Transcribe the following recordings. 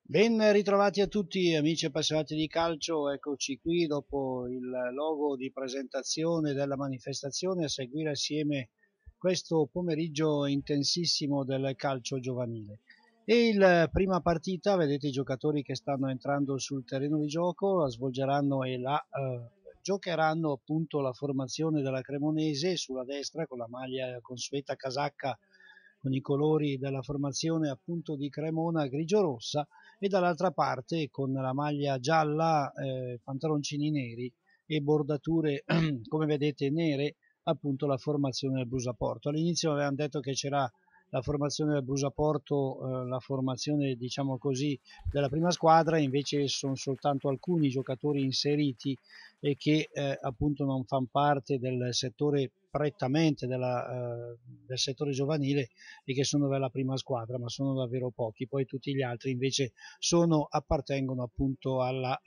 Ben ritrovati a tutti amici appassionati di calcio, eccoci qui dopo il logo di presentazione della manifestazione a seguire assieme questo pomeriggio intensissimo del calcio giovanile. E la prima partita, vedete i giocatori che stanno entrando sul terreno di gioco, la svolgeranno e giocheranno appunto la formazione della Cremonese sulla destra con la maglia consueta casacca con i colori della formazione appunto di Cremona grigio-rossa e dall'altra parte con la maglia gialla, pantaloncini neri e bordature come vedete nere appunto la formazione del Brusaporto. All'inizio avevano detto che c'era la formazione del Brusaporto, la formazione diciamo così della prima squadra, invece sono soltanto alcuni giocatori inseriti e che appunto non fanno parte del settore prettamente del settore giovanile e che sono della prima squadra, ma sono davvero pochi. Poi tutti gli altri invece appartengono appunto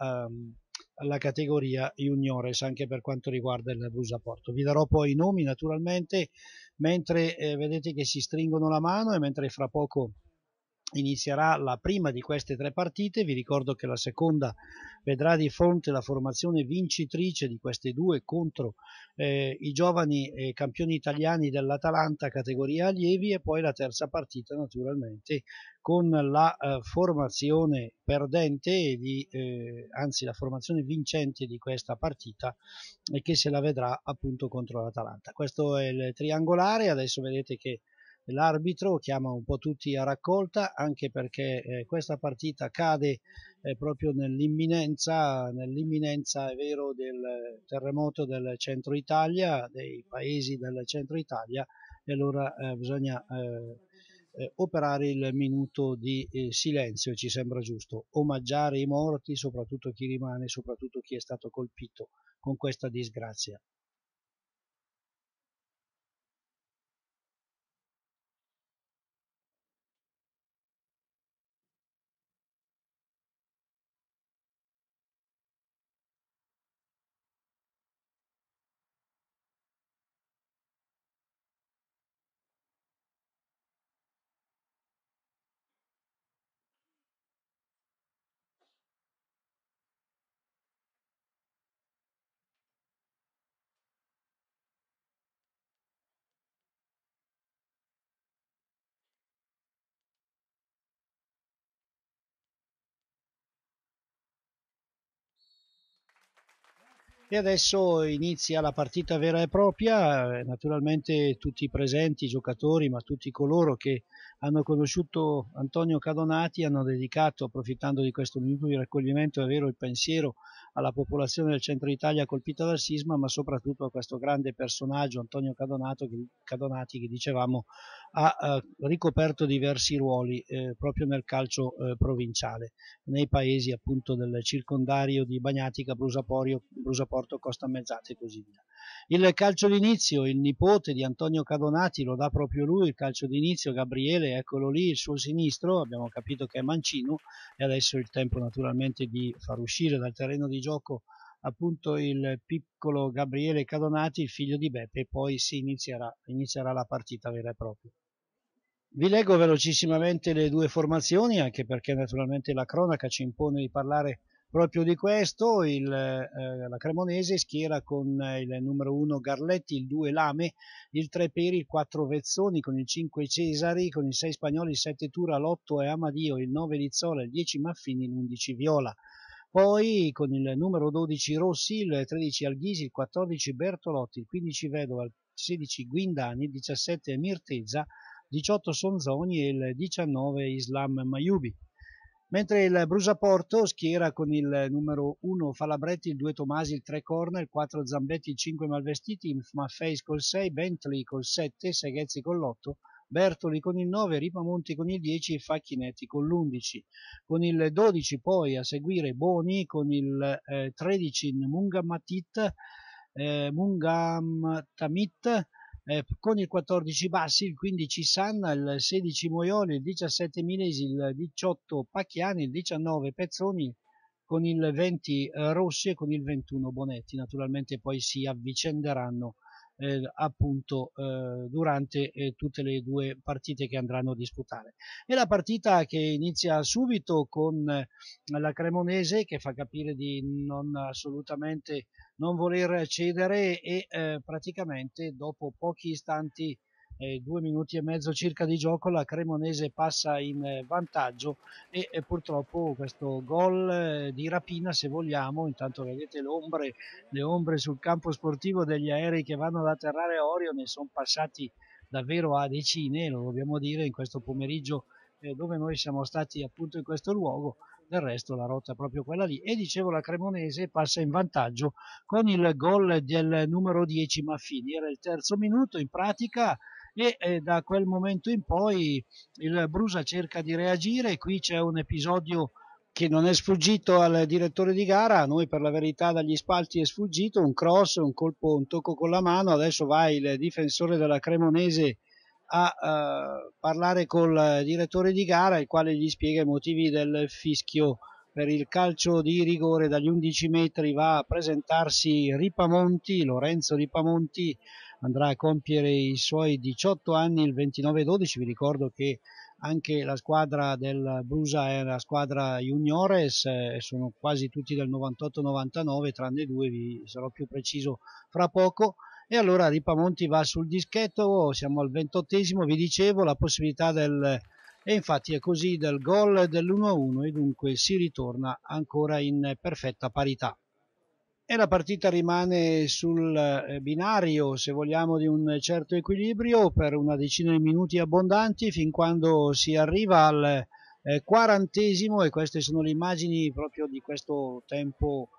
alla categoria juniores anche per quanto riguarda il Brusaporto. Vi darò poi i nomi naturalmente mentre vedete che si stringono la mano e mentre fra poco inizierà la prima di queste tre partite. Vi ricordo che la seconda vedrà di fronte la formazione vincitrice di queste due contro i giovani campioni italiani dell'Atalanta categoria allievi, e poi la terza partita naturalmente con la formazione perdente anzi la formazione vincente di questa partita e che se la vedrà appunto contro l'Atalanta. Questo è il triangolare. Adesso vedete che l'arbitro chiama un po' tutti a raccolta, anche perché questa partita cade proprio nell'imminenza è vero del terremoto del centro Italia, dei paesi del centro Italia, e allora bisogna operare il minuto di silenzio, ci sembra giusto, omaggiare i morti, soprattutto chi rimane, soprattutto chi è stato colpito con questa disgrazia. E adesso inizia la partita vera e propria, naturalmente tutti i presenti, i giocatori, ma tutti coloro che hanno conosciuto Antonio Cadonati hanno dedicato, approfittando di questo minuto di raccoglimento, è vero, il pensiero alla popolazione del centro Italia colpita dal sisma, ma soprattutto a questo grande personaggio, Antonio Cadonati, che dicevamo ha ricoperto diversi ruoli proprio nel calcio provinciale, nei paesi appunto del circondario di Bagnatica, Brusaporto, Costa Mezzata e così via. Il calcio d'inizio, il nipote di Antonio Cadonati lo dà proprio lui, il calcio d'inizio, Gabriele, eccolo lì, il suo sinistro, abbiamo capito che è mancino, e adesso è il tempo naturalmente di far uscire dal terreno di gioco appunto il piccolo Gabriele Cadonati, il figlio di Beppe, e poi inizierà la partita vera e propria. Vi leggo velocissimamente le due formazioni, anche perché naturalmente la cronaca ci impone di parlare proprio di questo. La Cremonese schiera con il numero 1 Garletti, il 2 Lame, il 3 Peri, il 4 Vezzoni, con il 5 Cesari, con il 6 Spagnoli, il 7 Tura, l'8 è Amadio, il 9 Lizzola, il 10 Maffini, l'11 Viola. Poi con il numero 12 Rossi, il 13 Alghisi, il 14 Bertolotti, il 15 Vedova, il 16 Guindani, il 17 Mirtezza, 18 Sonzoni e il 19 Islam Mayubi. Mentre il Brusaporto schiera con il numero 1 Falabretti, il 2 Tomasi, il 3 Corner, il 4 Zambetti, il 5 Malvestiti, Maffeis col 6, Bentley col 7, Seghezzi con l'8, Bertoli con il 9, Ripamonti con il 10 e Facchinetti con l'11. Con il 12 poi a seguire Boni, con il 13 Mungamtamit, con il 14 Bassi, il 15 Sanna, il 16 Moioli, il 17 Milesi, il 18 Pacchiani, il 19 Pezzoni, con il 20 Rossi e con il 21 Bonetti. Naturalmente poi si avvicenderanno appunto durante tutte le due partite che andranno a disputare. E la partita che inizia subito con la Cremonese, che fa capire di non assolutamente non voler cedere, e praticamente dopo pochi istanti, 2 minuti e mezzo circa di gioco, la Cremonese passa in vantaggio e purtroppo questo gol di rapina, se vogliamo. Intanto vedete le ombre sul campo sportivo degli aerei che vanno ad atterrare a Orio, ne sono passati davvero a decine, lo dobbiamo dire, in questo pomeriggio dove noi siamo stati appunto in questo luogo. Del resto la rotta è proprio quella lì, e dicevo la Cremonese passa in vantaggio con il gol del numero 10 Maffini. Era il terzo minuto in pratica, e da quel momento in poi il Brusa cerca di reagire. Qui c'è un episodio che non è sfuggito al direttore di gara, a noi per la verità dagli spalti è sfuggito, un cross, un colpo, un tocco con la mano. Adesso va il difensore della Cremonese a parlare col direttore di gara, il quale gli spiega i motivi del fischio per il calcio di rigore. Dagli 11 metri va a presentarsi Ripamonti, Lorenzo Ripamonti. Andrà a compiere i suoi 18 anni il 29/12. Vi ricordo che anche la squadra del Brusa è la squadra juniores, sono quasi tutti del 98-99 tranne due, vi sarò più preciso fra poco. E allora Ripamonti va sul dischetto, siamo al 28esimo, vi dicevo, la possibilità e infatti è così, del gol dell'1-1, e dunque si ritorna ancora in perfetta parità. E la partita rimane sul binario, se vogliamo, di un certo equilibrio per una decina di minuti abbondanti, fin quando si arriva al 40esimo, e queste sono le immagini proprio di questo tempo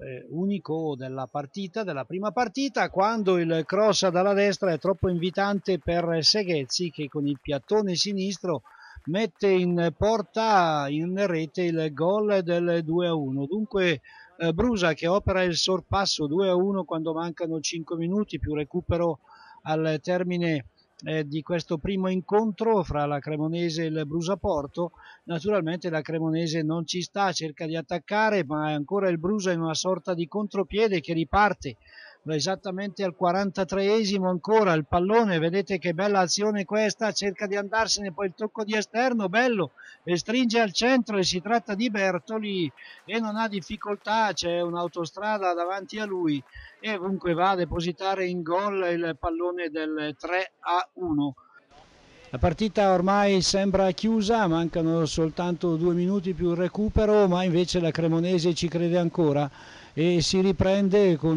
unico della partita, della prima partita, quando il cross dalla destra è troppo invitante per Seghezzi, che con il piattone sinistro mette in porta, in rete, il gol del 2-1. Dunque Brusa che opera il sorpasso 2-1 quando mancano 5 minuti più recupero al termine di questo primo incontro fra la Cremonese e il Brusa Porto. Naturalmente la Cremonese non ci sta, cerca di attaccare, ma è ancora il Brusa in una sorta di contropiede che riparte esattamente al 43esimo. Ancora il pallone, vedete che bella azione questa, cerca di andarsene, poi il tocco di esterno bello, e stringe al centro, e si tratta di Bertoli e non ha difficoltà, c'è un'autostrada davanti a lui, e comunque va a depositare in gol il pallone del 3-1. La partita ormai sembra chiusa, mancano soltanto 2 minuti più il recupero, ma invece la Cremonese ci crede ancora e si riprende con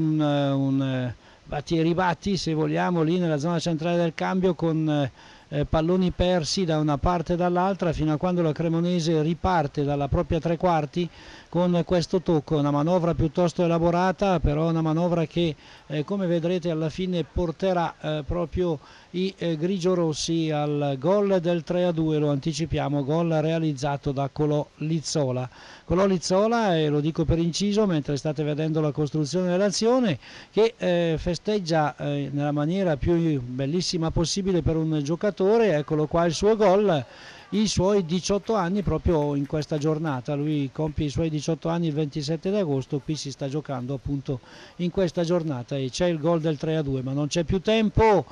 un batti e ribatti, se vogliamo, lì nella zona centrale del cambio, con palloni persi da una parte e dall'altra, fino a quando la Cremonese riparte dalla propria tre quarti con questo tocco. Una manovra piuttosto elaborata, però una manovra che come vedrete alla fine porterà proprio i grigiorossi al gol del 3-2, lo anticipiamo, gol realizzato da Colò Lizzola. Colò Lizzola, e lo dico per inciso mentre state vedendo la costruzione dell'azione, che festeggia nella maniera più bellissima possibile per un giocatore. Eccolo qua il suo gol, i suoi 18 anni proprio in questa giornata. Lui compie i suoi 18 anni il 27 d'agosto, qui si sta giocando appunto in questa giornata, e c'è il gol del 3-2, ma non c'è più tempo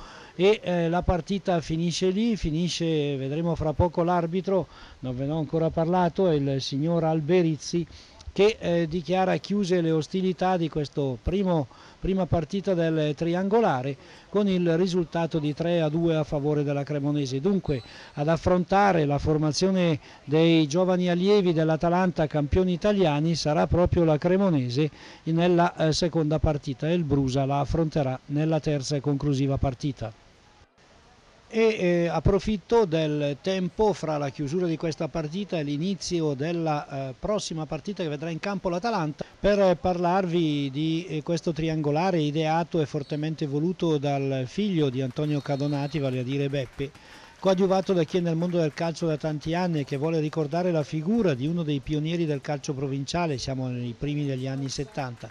e la partita finisce lì, finisce, vedremo fra poco l'arbitro, non ve ne ho ancora parlato, è il signor Alberizzi, che dichiara chiuse le ostilità di questo prima partita del triangolare, con il risultato di 3-2 a favore della Cremonese. Dunque ad affrontare la formazione dei giovani allievi dell'Atalanta, campioni italiani, sarà proprio la Cremonese nella seconda partita, e il Brusa la affronterà nella terza e conclusiva partita. E approfitto del tempo fra la chiusura di questa partita e l'inizio della prossima partita che vedrà in campo l'Atalanta per parlarvi di questo triangolare ideato e fortemente voluto dal figlio di Antonio Cadonati, vale a dire Beppe, coadiuvato da chi è nel mondo del calcio da tanti anni e che vuole ricordare la figura di uno dei pionieri del calcio provinciale. Siamo nei primi degli anni 70.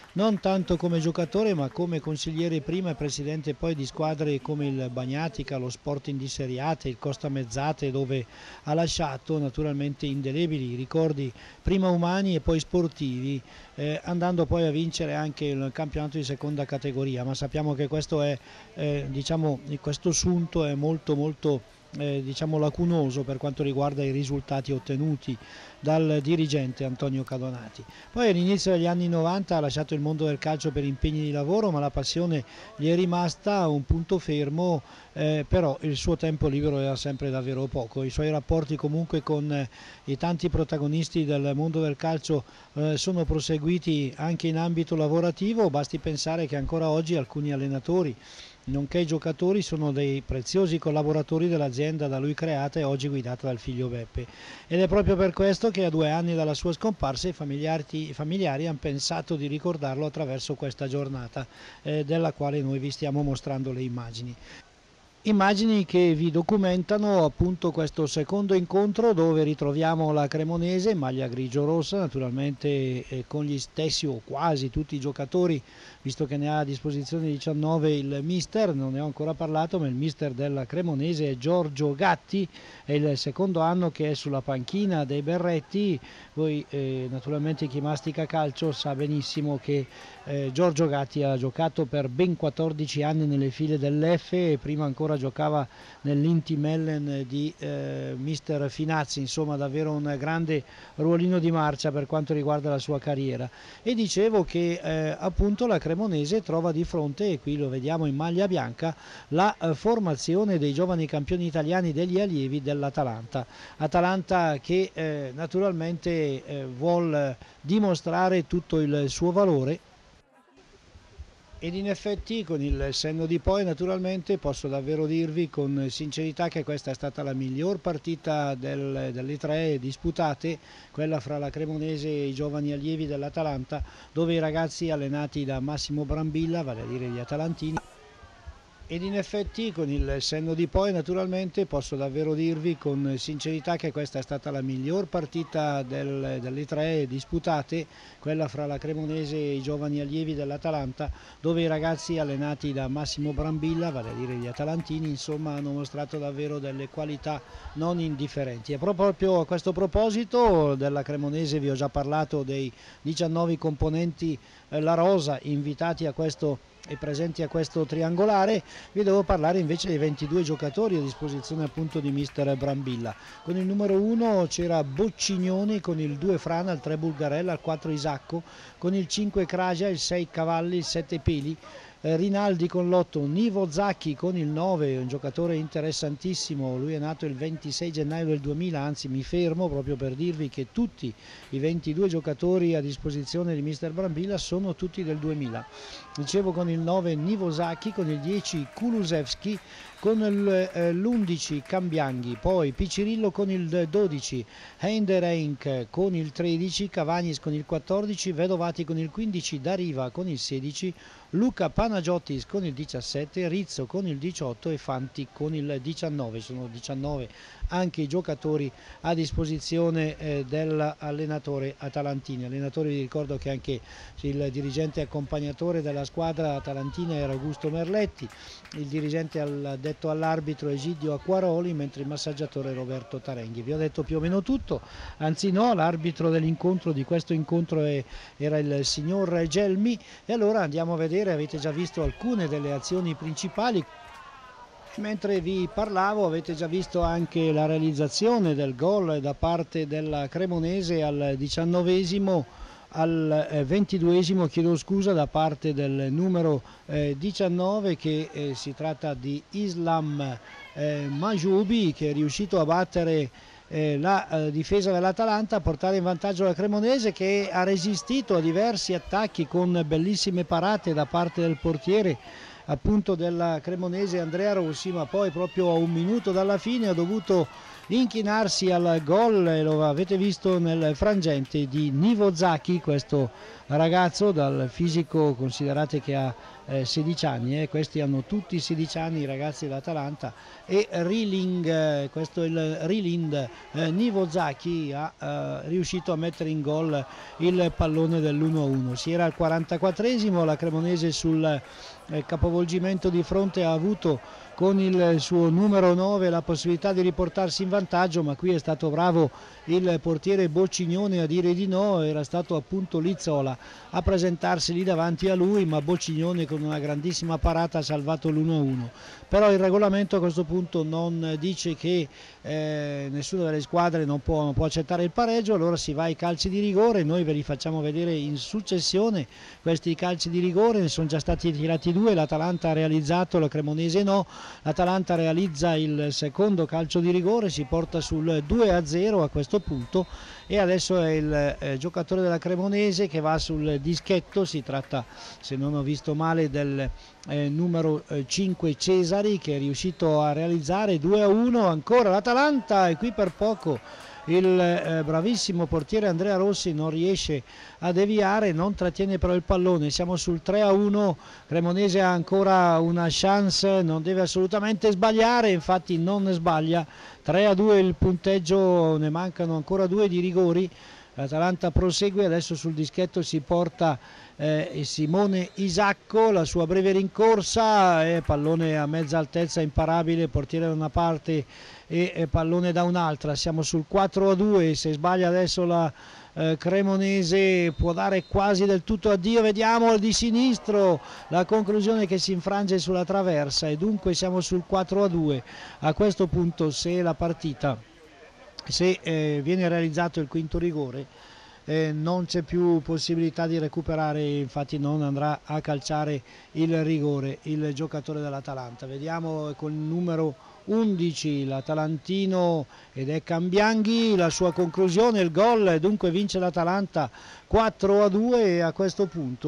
non tanto come giocatore ma come consigliere prima e presidente poi di squadre come il Bagnatica, lo Sporting di Serie A, il Costa Mezzate, dove ha lasciato naturalmente indelebili ricordi prima umani e poi sportivi, andando poi a vincere anche il campionato di seconda categoria, ma sappiamo che questo è diciamo, questo sunto è molto diciamo lacunoso per quanto riguarda i risultati ottenuti dal dirigente Antonio Cadonati. Poi all'inizio degli anni 90 ha lasciato il mondo del calcio per impegni di lavoro, ma la passione gli è rimasta un punto fermo, però il suo tempo libero era sempre davvero poco. I suoi rapporti comunque con i tanti protagonisti del mondo del calcio sono proseguiti anche in ambito lavorativo, basti pensare che ancora oggi alcuni allenatori nonché i giocatori sono dei preziosi collaboratori dell'azienda da lui creata e oggi guidata dal figlio Beppe. Ed è proprio per questo che a 2 anni dalla sua scomparsa i familiari hanno pensato di ricordarlo attraverso questa giornata della quale noi vi stiamo mostrando le immagini. Immagini che vi documentano appunto questo secondo incontro dove ritroviamo la Cremonese in maglia grigio-rossa, naturalmente con gli stessi o quasi tutti i giocatori, visto che ne ha a disposizione 19 il mister, non ne ho ancora parlato, ma il mister della Cremonese è Giorgio Gatti, è il secondo anno che è sulla panchina dei Berretti. Voi naturalmente chi mastica calcio sa benissimo che Giorgio Gatti ha giocato per ben 14 anni nelle file dell'F e prima ancora giocava nell'Inti Mellen di mister Finazzi, insomma davvero un grande ruolino di marcia per quanto riguarda la sua carriera. E dicevo che appunto la Cremonese trova di fronte, e qui lo vediamo in maglia bianca, la formazione dei giovani campioni italiani degli allievi dell'Atalanta. Atalanta che naturalmente vuol dimostrare tutto il suo valore. Ed in effetti con il senno di poi naturalmente posso davvero dirvi con sincerità che questa è stata la miglior partita delle 3 disputate, quella fra la Cremonese e i giovani allievi dell'Atalanta, dove i ragazzi allenati da Massimo Brambilla, vale a dire gli atalantini, ed in effetti con il senno di poi naturalmente posso davvero dirvi con sincerità che questa è stata la miglior partita delle 3 disputate, quella fra la Cremonese e i giovani allievi dell'Atalanta, dove i ragazzi allenati da Massimo Brambilla, vale a dire gli atalantini, insomma hanno mostrato davvero delle qualità non indifferenti. E proprio a questo proposito della Cremonese vi ho già parlato dei 19 componenti la rosa invitati a questo e presenti a questo triangolare. Vi devo parlare invece dei 22 giocatori a disposizione appunto di mister Brambilla. Con il numero 1 c'era Boccignoni, con il 2 Frana, il 3 Bulgarella, il 4 Isacco, con il 5 Kraja, il 6 Cavalli, il 7 Peli, Rinaldi con l'8, Nivo Zacchi con il 9, un giocatore interessantissimo, lui è nato il 26 gennaio del 2000, anzi mi fermo proprio per dirvi che tutti i 22 giocatori a disposizione di mister Brambilla sono tutti del 2000. Dicevo con il 9 Nivo Zacchi, con il 10 Kulusevski, con l'11 Cambianghi, poi Picirillo con il 12, Heinderenk con il 13, Cavagnis con il 14, Vedovati con il 15, Dariva con il 16, Luca Panagiottis con il 17, Rizzo con il 18 e Fanti con il 19. Sono 19 anche i giocatori a disposizione dell'allenatore atalantino. Allenatore, vi ricordo che anche il dirigente accompagnatore della squadra atalantina era Augusto Merletti, il dirigente addetto all'arbitro Egidio Acquaroli, mentre il massaggiatore Roberto Tarenghi. Vi ho detto più o meno tutto, anzi no, l'arbitro dell'incontro, di questo incontro era il signor Gelmi. E allora andiamo a vedere, avete già visto alcune delle azioni principali. Mentre vi parlavo avete già visto anche la realizzazione del gol da parte della Cremonese al 19esimo, al 22esimo, chiedo scusa, da parte del numero 19 che si tratta di Islam Majoubi, che è riuscito a battere la difesa dell'Atalanta, a portare in vantaggio la Cremonese, che ha resistito a diversi attacchi con bellissime parate da parte del portiere appunto della Cremonese Andrea Rossi, ma poi proprio a 1 minuto dalla fine ha dovuto inchinarsi al gol, e lo avete visto nel frangente, di Nivozaki, questo ragazzo dal fisico, considerate che ha 16 anni, questi hanno tutti 16 anni i ragazzi dell'Atalanta, e Riling, questo è il Rilind Nivozaki, ha riuscito a mettere in gol il pallone dell'1-1. Si era al 44esimo, la Cremonese sul capovolgimento di fronte ha avuto con il suo numero 9 la possibilità di riportarsi in vantaggio, ma qui è stato bravo il portiere Boccignone a dire di no. Era stato appunto Lizzola a presentarsi lì davanti a lui, ma Boccignone con una grandissima parata ha salvato l'1-1. Però il regolamento a questo punto non dice che nessuna delle squadre non può accettare il pareggio, allora si va ai calci di rigore. Noi ve li facciamo vedere in successione questi calci di rigore, ne sono già stati tirati 2, l'Atalanta ha realizzato, la Cremonese no. L'Atalanta realizza il secondo calcio di rigore, si porta sul 2-0 a questo punto, e adesso è il giocatore della Cremonese che va sul dischetto. Si tratta, se non ho visto male, del numero 5 Cesari, che è riuscito a realizzare 2-1 ancora l'Atalanta, e qui per poco il bravissimo portiere Andrea Rossi non riesce a deviare, non trattiene però il pallone. Siamo sul 3-1, Cremonese ha ancora una chance, non deve assolutamente sbagliare, infatti non sbaglia. 3-2 il punteggio, ne mancano ancora 2 di rigori. L'Atalanta prosegue, adesso sul dischetto si porta Simone Isacco, la sua breve rincorsa, pallone a mezza altezza imparabile, portiere da una parte e pallone da un'altra. Siamo sul 4-2, se sbaglia adesso la Cremonese può dare quasi del tutto addio. Vediamo di sinistro la conclusione che si infrange sulla traversa, e dunque siamo sul 4-2. A questo punto, se la partita, se viene realizzato il quinto rigore, non c'è più possibilità di recuperare, infatti non andrà a calciare il rigore il giocatore dell'Atalanta. Vediamo con il numero 11 l'Atalantino, ed è Cambianghi, la sua conclusione, il gol, e dunque vince l'Atalanta 4-2, e a questo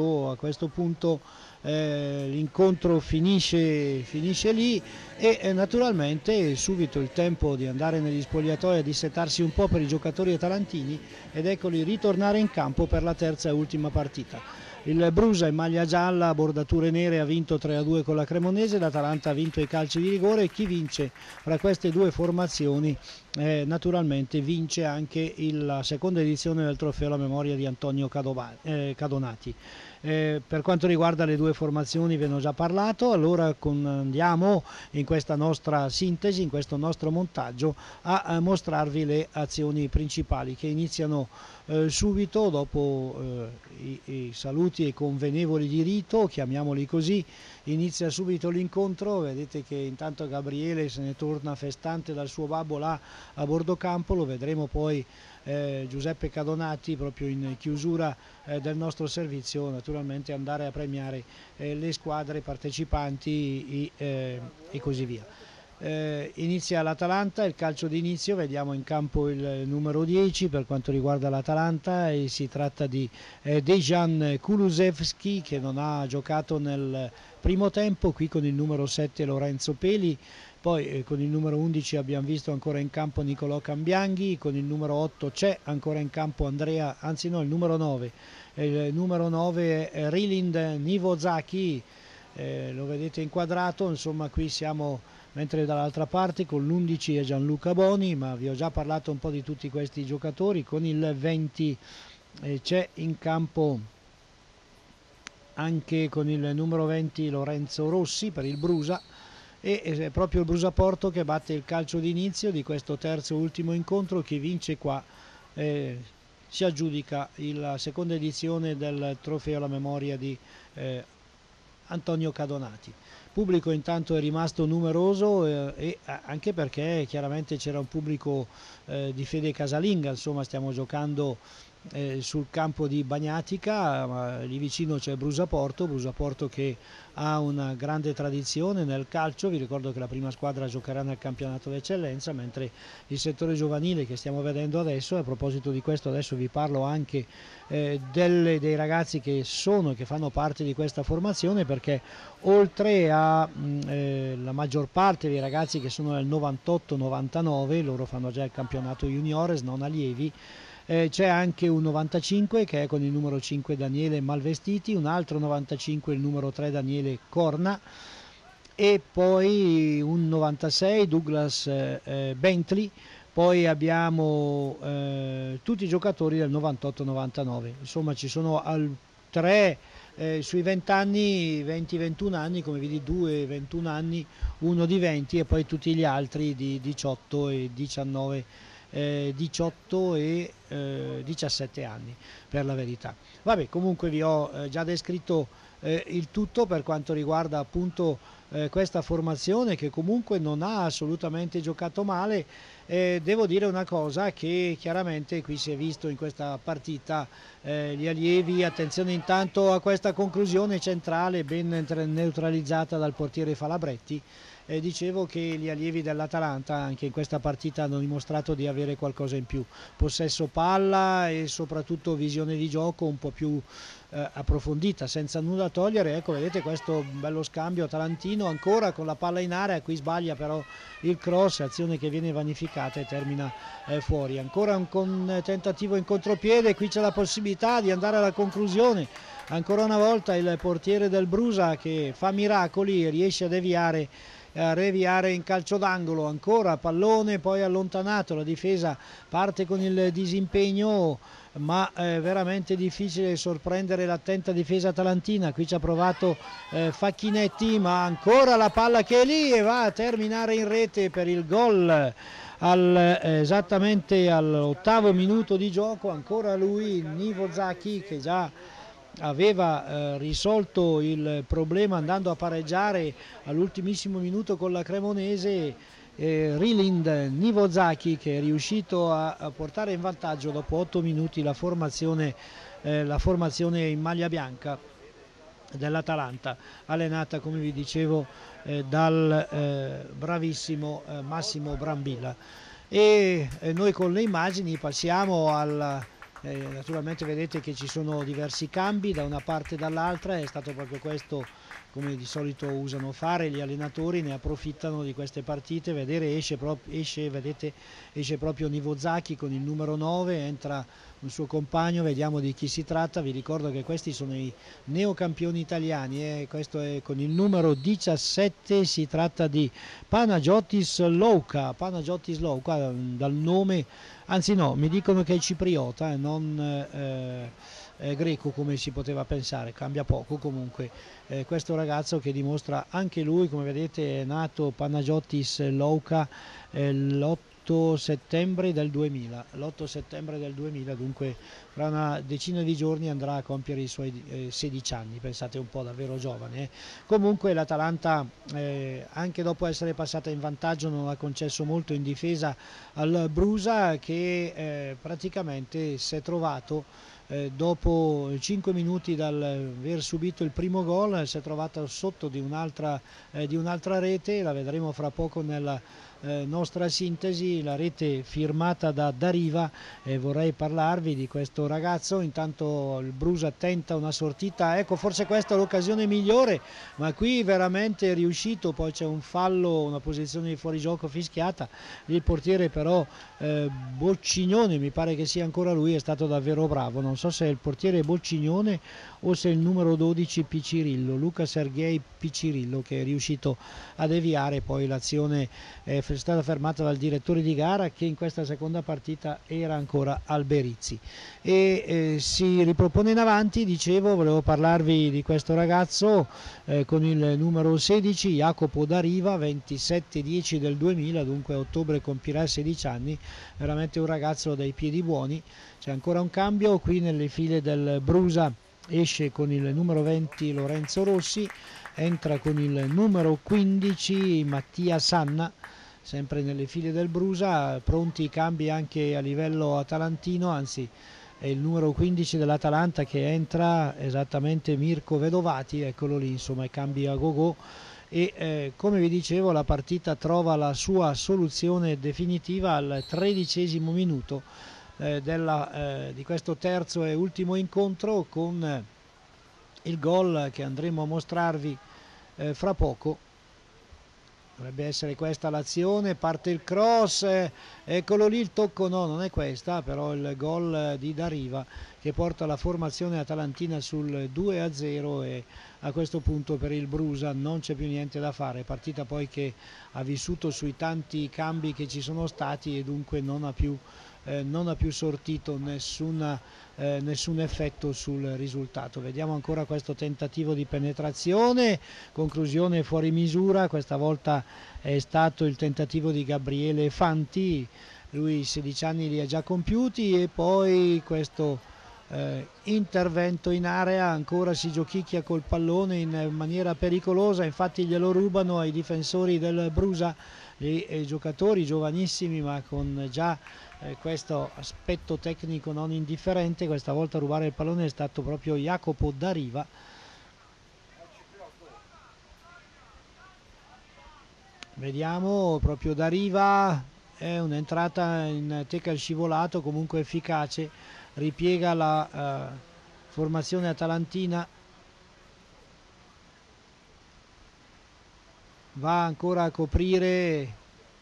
punto l'incontro finisce lì, e naturalmente subito il tempo di andare negli spogliatoi a dissetarsi un po' per i giocatori atalantini, ed eccoli ritornare in campo per la terza e ultima partita. Il Brusa in maglia gialla a bordature nere ha vinto 3-2 con la Cremonese, l'Atalanta ha vinto i calci di rigore, e chi vince fra queste due formazioni naturalmente vince anche la seconda edizione del trofeo alla memoria di Antonio Cadonati. Per quanto riguarda le due formazioni ve ne ho già parlato, allora andiamo in questa nostra sintesi, in questo nostro montaggio, a mostrarvi le azioni principali che iniziano subito dopo i saluti e i convenevoli di rito, chiamiamoli così. Inizia subito l'incontro, vedete che intanto Gabriele se ne torna festante dal suo babbo là a bordo campo, lo vedremo poi Giuseppe Cadonati proprio in chiusura del nostro servizio naturalmente andare a premiare le squadre partecipanti e così via. Inizia l'Atalanta, il calcio d'inizio, vediamo in campo il numero 10 per quanto riguarda l'Atalanta, e si tratta di Dejan Kulusevski, che non ha giocato nel primo tempo, qui con il numero 7 Lorenzo Peli. Poi con il numero 11 abbiamo visto ancora in campo Nicolò Cambianghi, con il numero 8 c'è ancora in campo il numero 9. Il numero 9 è Rilind Nivozaki, lo vedete inquadrato, insomma qui siamo, mentre dall'altra parte con l'11 è Gianluca Boni, ma vi ho già parlato un po' di tutti questi giocatori. Con il 20 c'è in campo anche con il numero 20 Lorenzo Rossi per il Brusa, e è proprio il Brusaporto che batte il calcio d'inizio di questo terzo e ultimo incontro. Chi vince qua si aggiudica la seconda edizione del trofeo alla memoria di Antonio Cadonati. Il pubblico intanto è rimasto numeroso, e anche perché chiaramente c'era un pubblico di fede casalinga, insomma stiamo giocando sul campo di Bagnatica, ma lì vicino c'è Brusaporto che ha una grande tradizione nel calcio. Vi ricordo che la prima squadra giocherà nel campionato d'eccellenza, mentre il settore giovanile che stiamo vedendo adesso, a proposito di questo adesso vi parlo anche dei ragazzi che fanno parte di questa formazione, perché oltre la maggior parte dei ragazzi che sono del 98-99, loro fanno già il campionato juniores, non allievi. C'è anche un 95 che è con il numero 5 Daniele Malvestiti, un altro 95 il numero 3 Daniele Corna, e poi un 96 Douglas Bentley. Poi abbiamo tutti i giocatori del 98-99, insomma ci sono tre sui 20 anni, 20-21 anni, come vedi 2 21 anni, uno di 20 e poi tutti gli altri di 18 e 19, 18 e 17 anni per la verità. Vabbè, comunque vi ho già descritto il tutto per quanto riguarda appunto questa formazione, che comunque non ha assolutamente giocato male. Devo dire una cosa, che chiaramente qui si è visto in questa partita gli allievi, attenzione intanto a questa conclusione centrale ben neutralizzata dal portiere Falabretti. Dicevo che gli allievi dell'Atalanta anche in questa partita hanno dimostrato di avere qualcosa in più, possesso palla e soprattutto visione di gioco un po' più approfondita, senza nulla togliere. Ecco, vedete questo bello scambio atalantino ancora con la palla in area, qui sbaglia però il cross, azione che viene vanificata e termina fuori. Ancora un tentativo in contropiede, qui c'è la possibilità di andare alla conclusione. Ancora una volta il portiere del Brusa che fa miracoli e riesce a deviare, in calcio d'angolo. Ancora pallone poi allontanato, la difesa parte con il disimpegno, ma è veramente difficile sorprendere l'attenta difesa atalantina. Qui ci ha provato Facchinetti, ma ancora la palla che è lì e va a terminare in rete per il gol esattamente all'8° minuto di gioco. Ancora lui, Nivo Zacchi, che già aveva risolto il problema andando a pareggiare all'ultimissimo minuto con la Cremonese. Rilind Nivozaki, che è riuscito a portare in vantaggio dopo 8 minuti la formazione in maglia bianca dell'Atalanta, allenata, come vi dicevo, dal bravissimo Massimo Brambilla. E noi con le immagini passiamo al naturalmente vedete che ci sono diversi cambi da una parte e dall'altra. È stato proprio questo, come di solito usano fare gli allenatori, ne approfittano di queste partite. Vedere esce proprio Nivozaki con il numero 9, entra un suo compagno, vediamo di chi si tratta. Vi ricordo che questi sono i neocampioni italiani, questo è con il numero 17, si tratta di Panagiotis Louka, dal nome, anzi no, mi dicono che è cipriota, non greco come si poteva pensare, cambia poco. Comunque questo ragazzo che dimostra anche lui, come vedete, è nato Panagiotis Louka l'8 settembre del 2000, dunque fra una decina di giorni andrà a compiere i suoi 16 anni, pensate un po', davvero giovane. Comunque l'Atalanta anche dopo essere passata in vantaggio non ha concesso molto in difesa al Brusa, che praticamente si è trovato dopo 5 minuti dal aver subito il primo gol, si è trovato sotto di un'altra rete. La vedremo fra poco nella nostra sintesi, la rete firmata da Dariva. Vorrei parlarvi di questo ragazzo. Intanto il Brusa tenta una sortita, ecco, forse questa è l'occasione migliore, ma qui veramente è riuscito. Poi c'è un fallo, una posizione di fuorigioco fischiata. Il portiere però Boccignone, mi pare che sia ancora lui, è stato davvero bravo. Non so se è il portiere Boccignone o se è il numero 12 Picirillo, Luca Sergei Picirillo, che è riuscito a deviare. Poi l'azione è stata fermata dal direttore di gara, che in questa seconda partita era ancora Alberizzi, e si ripropone in avanti. Dicevo, volevo parlarvi di questo ragazzo con il numero 16 Jacopo Dariva, 27/10 del 2000, dunque a ottobre compirà 16 anni, veramente un ragazzo dai piedi buoni. C'è ancora un cambio qui nelle file del Brusa, esce con il numero 20 Lorenzo Rossi, entra con il numero 15 Mattia Sanna, sempre nelle file del Brusa. Pronti i cambi anche a livello atalantino, anzi è il numero 15 dell'Atalanta che entra, esattamente Mirko Vedovati, eccolo lì, insomma i cambi a go-go. E come vi dicevo, la partita trova la sua soluzione definitiva al 13° minuto di questo terzo e ultimo incontro, con il gol che andremo a mostrarvi fra poco. Dovrebbe essere questa l'azione, parte il cross, eccolo lì il tocco, no, non è questa, però il gol di Dariva che porta la formazione atalantina sul 2-0 e a questo punto per il Brusa non c'è più niente da fare, partita poi che ha vissuto sui tanti cambi che ci sono stati e dunque non ha più sortito nessun effetto sul risultato. Vediamo ancora questo tentativo di penetrazione, conclusione fuori misura, questa volta è stato il tentativo di Gabriele Fanti, lui 16 anni li ha già compiuti, e poi questo intervento in area, ancora si giochicchia col pallone in maniera pericolosa, infatti glielo rubano ai difensori del Brusa, i giocatori giovanissimi ma con già questo aspetto tecnico non indifferente. Questa volta a rubare il pallone è stato proprio Jacopo Dariva. Vediamo proprio Dariva, è un'entrata in teca al scivolato, comunque efficace, ripiega la formazione atalantina, va ancora a coprire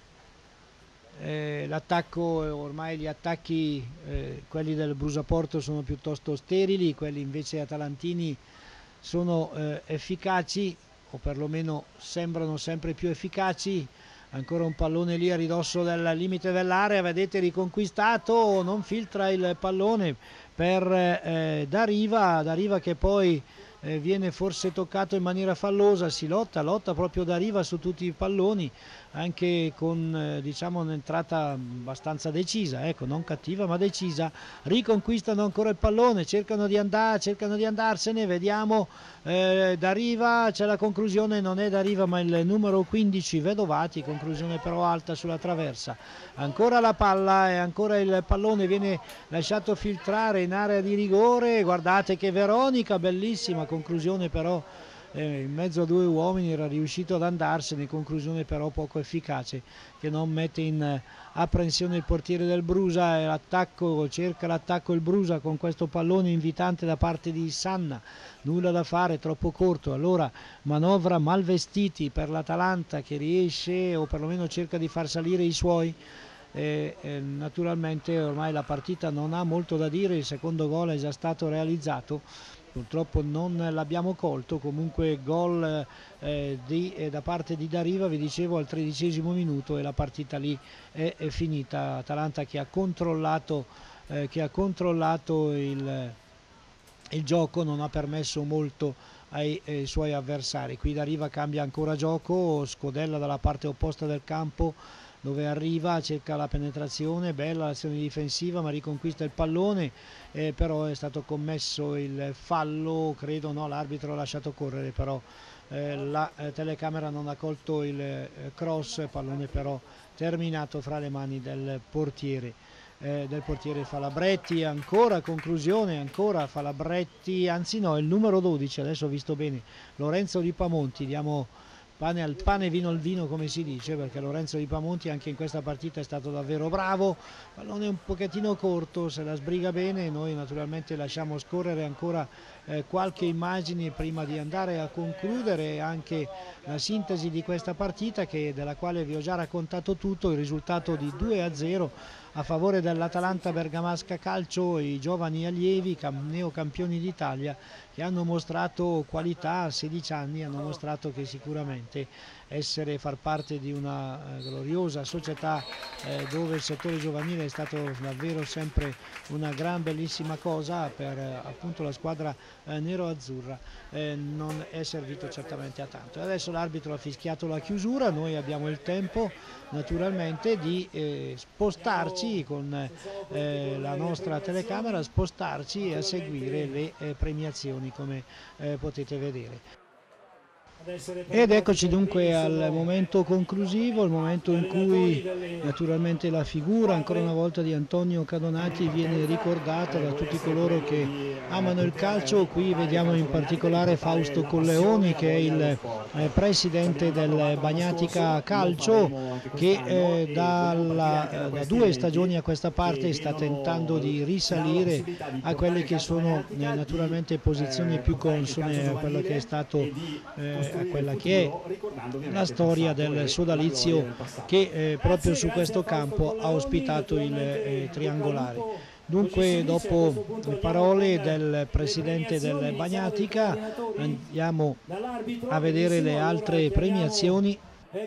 l'attacco. Ormai gli attacchi, quelli del Brusaporto, sono piuttosto sterili, quelli invece atalantini sono efficaci, o perlomeno sembrano sempre più efficaci. Ancora un pallone lì a ridosso del limite dell'area, vedete, riconquistato, non filtra il pallone per Dariva che poi viene forse toccato in maniera fallosa, si lotta proprio Dariva su tutti i palloni, anche con diciamo un'entrata abbastanza decisa, ecco, non cattiva ma decisa. Riconquistano ancora il pallone, cercano di andarsene, vediamo Dariva, c'è la conclusione, non è Dariva ma il numero 15 Vedovati, conclusione però alta sulla traversa. Ancora la palla e ancora il pallone viene lasciato filtrare in area di rigore, guardate che Veronica, bellissima conclusione, però in mezzo a due uomini era riuscito ad andarsene, conclusione però poco efficace che non mette in apprensione il portiere del Brusa. E cerca l'attacco il Brusa con questo pallone invitante da parte di Sanna, nulla da fare, troppo corto, allora manovra Malvestiti per l'Atalanta che riesce o perlomeno cerca di far salire i suoi. Naturalmente ormai la partita non ha molto da dire, il secondo gol è già stato realizzato, purtroppo non l'abbiamo colto. Comunque gol da parte di Dariva, vi dicevo, al 13° minuto, e la partita lì è finita. Atalanta che ha controllato il gioco, non ha permesso molto ai suoi avversari. Qui Dariva cambia ancora gioco, scodella dalla parte opposta del campo dove arriva, cerca la penetrazione, bella l'azione difensiva ma riconquista il pallone, però è stato commesso il fallo, credo, no, l'arbitro ha lasciato correre, però la telecamera non ha colto il cross, pallone però terminato fra le mani del portiere Falabretti. Ancora conclusione, ancora Falabretti, anzi no, il numero 12, adesso ho visto bene, Lorenzo Di Pamonti. Diamo pane al pane, vino al vino, come si dice, perché Lorenzo Di Pamonti anche in questa partita è stato davvero bravo. Pallone un pochettino corto, se la sbriga bene. Noi naturalmente lasciamo scorrere ancora qualche immagine prima di andare a concludere anche la sintesi di questa partita, della quale vi ho già raccontato tutto. Il risultato di 2-0 a favore dell'Atalanta Bergamasca Calcio, i giovani allievi neocampioni d'Italia che hanno mostrato qualità a 16 anni, hanno mostrato che sicuramente far parte di una gloriosa società dove il settore giovanile è stato davvero sempre una bellissima cosa per appunto la squadra nero-azzurra, non è servito certamente a tanto. Adesso l'arbitro ha fischiato la chiusura, noi abbiamo il tempo naturalmente di spostarci con la nostra telecamera, spostarci e a seguire le premiazioni, come potete vedere. Ed eccoci dunque al momento conclusivo, il momento in cui naturalmente la figura ancora una volta di Antonio Cadonati viene ricordata da tutti coloro che amano il calcio. Qui vediamo in particolare Fausto Colleoni, che è il presidente del Bagnatica Calcio, che da 2 stagioni a questa parte sta tentando di risalire a quelle che sono naturalmente posizioni più consone a quello che è stato a quella che è la storia del sodalizio che proprio su questo campo ha ospitato il triangolare. Dunque, dopo le parole del presidente del Bagnatica, andiamo a vedere le altre premiazioni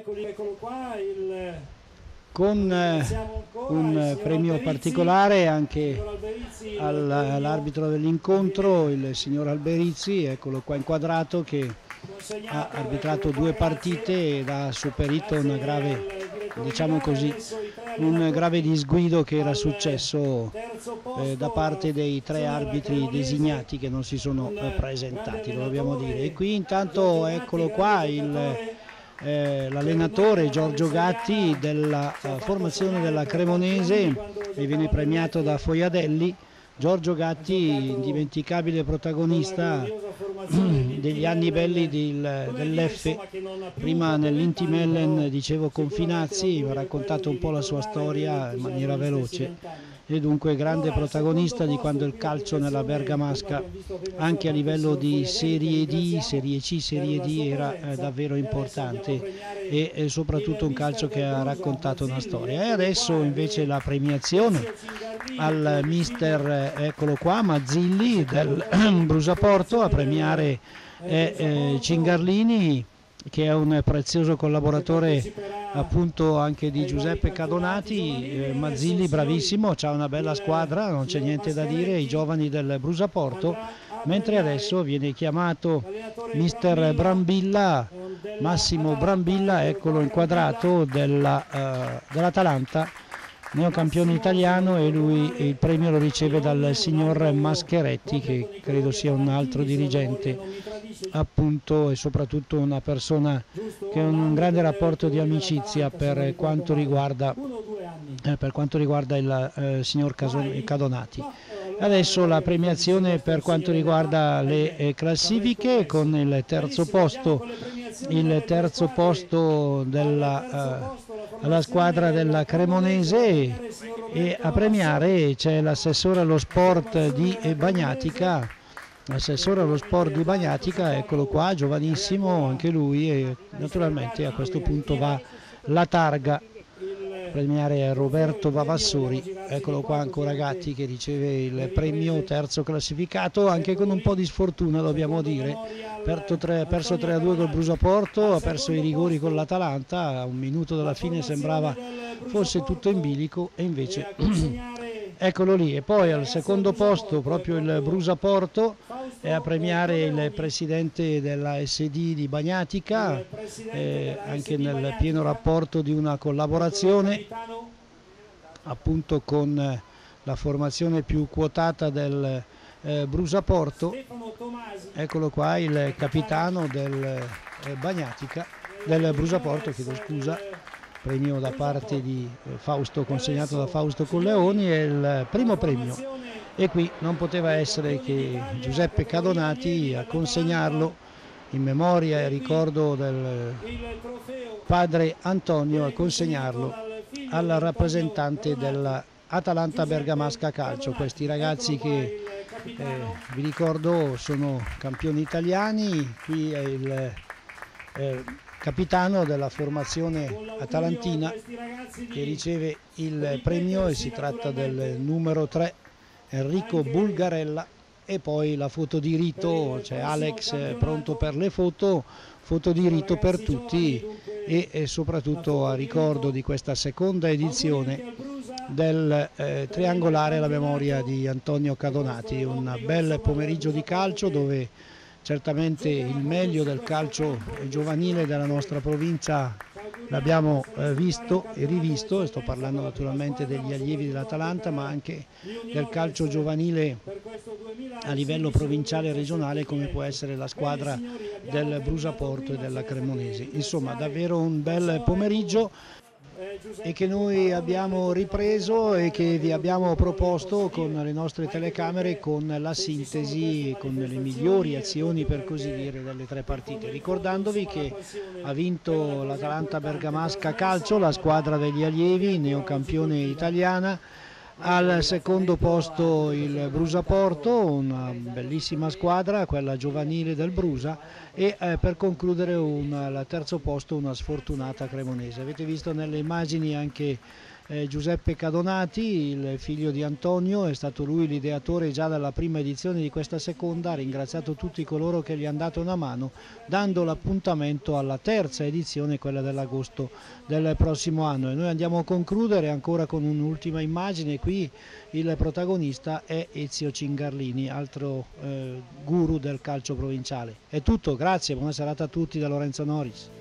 con un premio particolare anche all'arbitro dell'incontro, il signor Alberizzi, eccolo qua inquadrato, che ha arbitrato 2 partite ed ha superito una grave, diciamo così, un grave disguido che era successo da parte dei 3 arbitri designati che non si sono presentati, lo dobbiamo dire. E qui intanto eccolo qua l'allenatore Giorgio Gatti della formazione della Cremonese, e viene premiato da Foiadelli. Giorgio Gatti, indimenticabile protagonista degli anni belli dell'F, prima nell'Inti Mellen, dicevo, con Finazzi, mi ha raccontato un po' la sua storia in maniera veloce, e dunque grande protagonista di quando il calcio nella Bergamasca, anche a livello di Serie D, Serie C, Serie D, era davvero importante, e soprattutto un calcio che ha raccontato una storia. E adesso invece la premiazione al mister, eccolo qua, Mazzilli del Brusaporto. A premiare Cingarlini, che è un prezioso collaboratore appunto anche di Giuseppe Cadonati. Mazzilli bravissimo, c'ha una bella squadra, non c'è niente da dire, i giovani del Brusaporto. Mentre adesso viene chiamato mister Brambilla, Massimo Brambilla, eccolo inquadrato, dell'Atalanta, neocampione italiano, e lui il premio lo riceve dal signor Mascheretti, che credo sia un altro dirigente appunto, e soprattutto una persona che ha un grande rapporto di amicizia per quanto riguarda il signor Cadonati. Adesso la premiazione per quanto riguarda le classifiche, con il terzo posto alla squadra della Cremonese, e a premiare c'è l'assessore allo sport di Bagnatica. L'assessore allo sport di Bagnatica, eccolo qua, giovanissimo anche lui, e naturalmente a questo punto va la targa. Premiare Roberto Vavassori, eccolo qua ancora Gatti che riceve il premio, terzo classificato, anche con un po' di sfortuna dobbiamo dire, perso 3-2 col Brusaporto, ha perso i rigori con l'Atalanta, a un minuto dalla fine sembrava fosse tutto in bilico, e invece eccolo lì. E poi al secondo posto proprio il Brusaporto, è a premiare il presidente della SD di Bagnatica, anche nel pieno rapporto di una collaborazione appunto con la formazione più quotata del Brusaporto. Eccolo qua il capitano del Bagnatica, del Brusaporto, chiedo scusa, premio da parte di Fausto, consegnato da Fausto Colleoni, è il primo premio, e qui non poteva essere che Giuseppe Cadonati a consegnarlo in memoria e ricordo del padre Antonio, a consegnarlo al rappresentante dell'Atalanta Bergamasca Calcio. Questi ragazzi che vi ricordo sono campioni italiani. Qui è il capitano della formazione atalantina che riceve il premio, e si tratta del numero 3 Enrico Bulgarella. E poi la foto di rito, c'è Alex pronto per le foto di rito per tutti, e soprattutto a ricordo di questa seconda edizione del triangolare alla memoria di Antonio Cadonati. Un bel pomeriggio di calcio dove certamente il meglio del calcio giovanile della nostra provincia l'abbiamo visto e rivisto, e sto parlando naturalmente degli allievi dell'Atalanta, ma anche del calcio giovanile a livello provinciale e regionale, come può essere la squadra del Brusaporto e della Cremonese. Insomma, davvero un bel pomeriggio, e che noi abbiamo ripreso e che vi abbiamo proposto con le nostre telecamere, con la sintesi, con le migliori azioni, per così dire, delle 3 partite, ricordandovi che ha vinto l'Atalanta Bergamasca Calcio, la squadra degli allievi, neocampione italiana, Al secondo posto il Brusa Porto, una bellissima squadra, quella giovanile del Brusa, e per concludere al terzo posto una sfortunata Cremonese. Avete visto nelle immagini anche Giuseppe Cadonati, il figlio di Antonio, è stato lui l'ideatore già dalla prima edizione di questa seconda, ha ringraziato tutti coloro che gli hanno dato una mano, dando l'appuntamento alla terza edizione, quella dell'agosto del prossimo anno. E noi andiamo a concludere ancora con un'ultima immagine. Qui il protagonista è Ezio Cingarlini, altro guru del calcio provinciale. È tutto, grazie, buona serata a tutti da Lorenzo Noris.